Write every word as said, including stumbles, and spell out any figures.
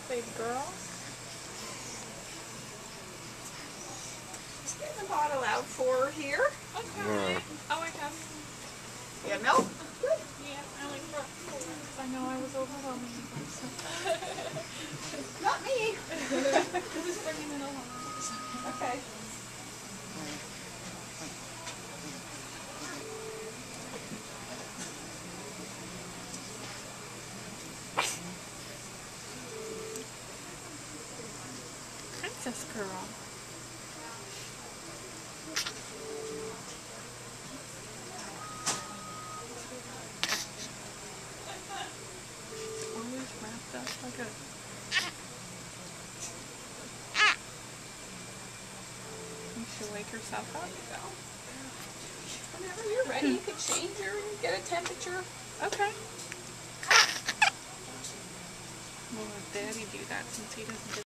baby girl. Just getting the bottle out for her here. Okay. Oh, I have. You have milk? Good. Yeah, I only brought four. I know I was overwhelming you guys. So. Not me. I was bringing in a lot. Okay. Princess girl. Always wrapped up like a... You should wake herself up. Whenever you're ready, you can change her and get a temperature. Okay. We'll let Daddy do that since he doesn't